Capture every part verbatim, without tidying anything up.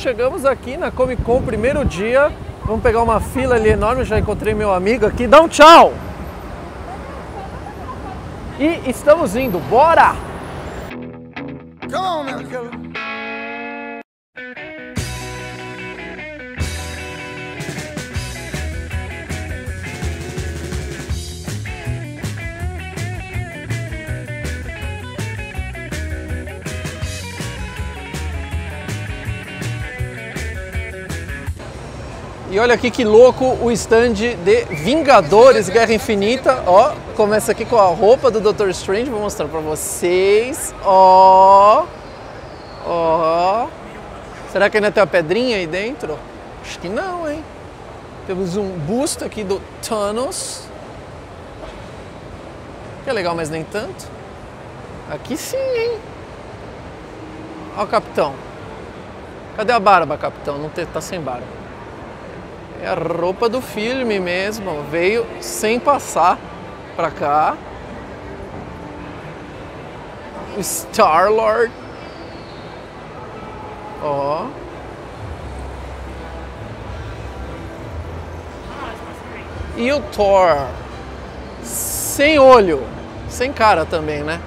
chegamos aqui na Comic Con, primeiro dia. Vamos pegar uma fila ali enorme, já encontrei meu amigo aqui. Dá um tchau! E estamos indo, bora! Come on now, Killer. E olha aqui que louco o stand de Vingadores Guerra Infinita. Ó, começa aqui com a roupa do doutor Strange, vou mostrar pra vocês. Ó, ó. Será que ainda tem uma pedrinha aí dentro? Acho que não, hein? Temos um busto aqui do Thanos. Que é legal, mas nem tanto. Aqui sim, hein? Ó o capitão. Cadê a barba, capitão? Não tá sem barba. É a roupa do filme mesmo, veio sem passar pra cá. O Star-Lord. Ó. E o Thor. Sem olho, sem cara também, né?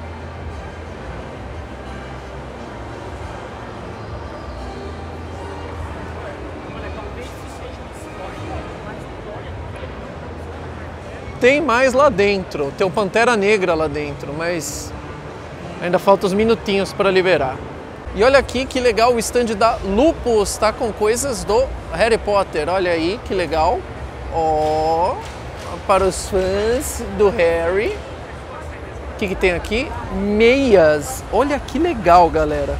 Tem mais lá dentro, tem o Pantera Negra lá dentro, mas ainda falta uns minutinhos para liberar. E olha aqui que legal o stand da Lupus, tá com coisas do Harry Potter, olha aí que legal. Ó, para os fãs do Harry. O que que tem aqui? Meias, olha que legal, galera.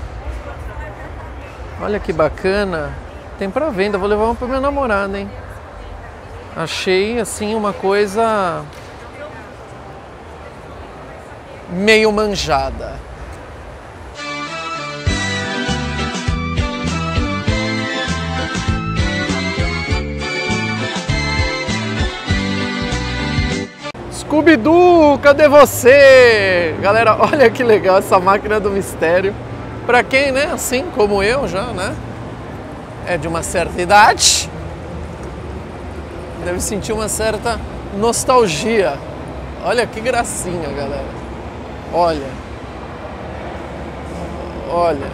Olha que bacana, tem para venda, vou levar uma para minha namorada, hein. Achei assim uma coisa meio manjada. Scooby-Doo, cadê você? Galera, olha que legal essa máquina do mistério. Pra quem, né, assim como eu já, né, é de uma certa idade, deve sentir uma certa nostalgia. Olha que gracinha, galera. Olha. Olha.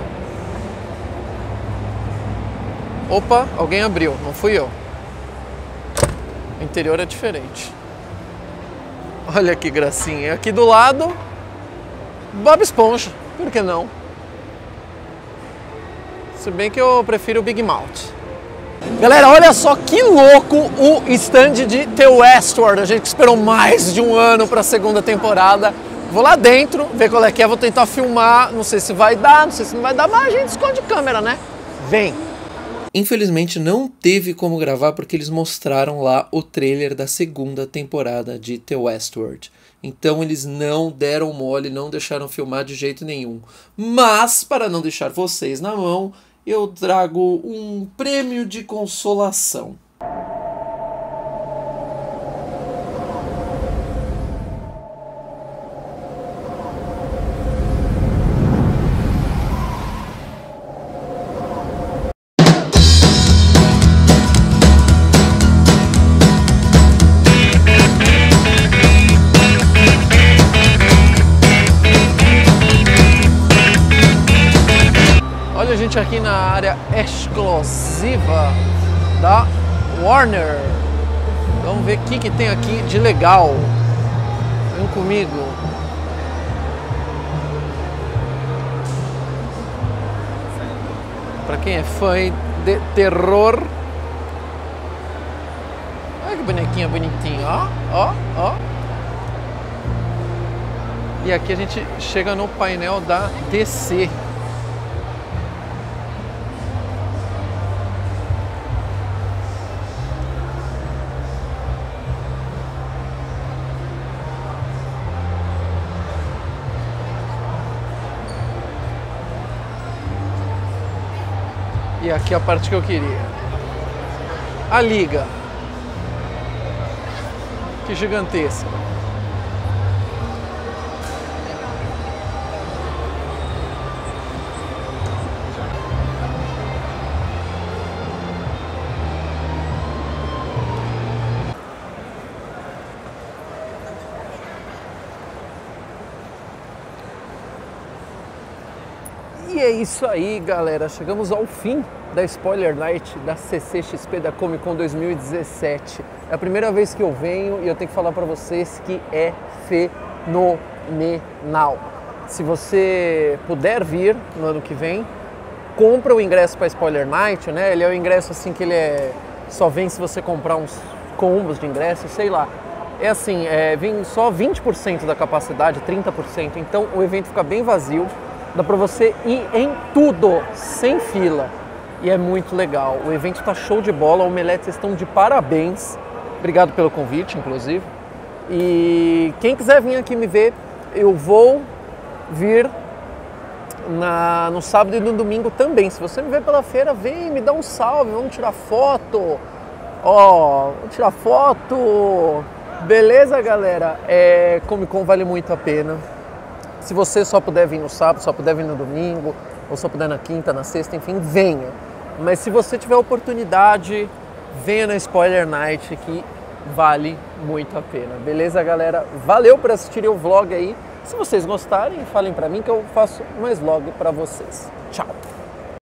Opa, alguém abriu, não fui eu. O interior é diferente. Olha que gracinha. Aqui do lado, Bob Esponja. Por que não? Se bem que eu prefiro o Big Mouth. Galera, olha só que louco o stand de The Westworld. A gente esperou mais de um ano para a segunda temporada. Vou lá dentro, ver qual é que é, vou tentar filmar. Não sei se vai dar, não sei se não vai dar, mas a gente esconde câmera, né? Vem! Infelizmente não teve como gravar porque eles mostraram lá o trailer da segunda temporada de The Westworld. Então eles não deram mole, não deixaram filmar de jeito nenhum. Mas, para não deixar vocês na mão, eu trago um prêmio de consolação. Olha a gente aqui na área exclusiva da Warner. Vamos ver o que, que tem aqui de legal. Vem comigo. Para quem é fã de terror. Olha que bonequinha bonitinha, ó, ó, ó. E aqui a gente chega no painel da D C. E aqui a parte que eu queria. A Liga. Que gigantesca. E é isso aí, galera. Chegamos ao fim da Spoiler Night da C C X P da Comic Con dois mil e dezessete. É a primeira vez que eu venho e eu tenho que falar para vocês que é fenomenal. Se você puder vir no ano que vem, compra o ingresso para Spoiler Night, né? Ele é o ingresso assim que ele é só vem se você comprar uns combos de ingresso, sei lá. É assim, é, vem só vinte por cento da capacidade, trinta por cento, então o evento fica bem vazio, dá pra você ir em tudo, sem fila, e é muito legal. O evento tá show de bola, o Omelete, vocês estão de parabéns, obrigado pelo convite, inclusive, e quem quiser vir aqui me ver, eu vou vir na, no sábado e no domingo também. Se você me ver pela feira, vem, me dá um salve, vamos tirar foto, ó, vamos tirar foto... Beleza, galera? É, Comic Con vale muito a pena. Se você só puder vir no sábado, só puder vir no domingo, ou só puder na quinta, na sexta, enfim, venha. Mas se você tiver oportunidade, venha na Spoiler Night, que vale muito a pena. Beleza, galera? Valeu por assistirem o vlog aí. Se vocês gostarem, falem pra mim que eu faço mais vlog pra vocês. Tchau!